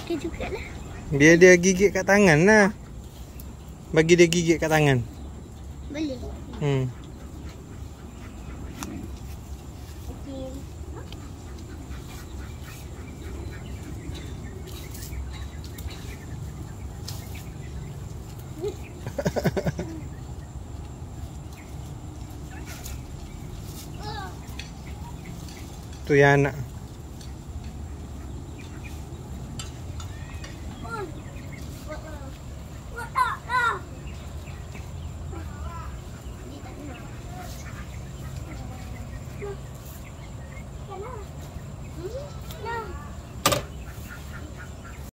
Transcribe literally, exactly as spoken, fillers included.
okey jugalah. Biar dia gigit kat tangan lah. Bagi dia gigit kat tangan. Boleh. Hmm. Okey. Tu yang anak.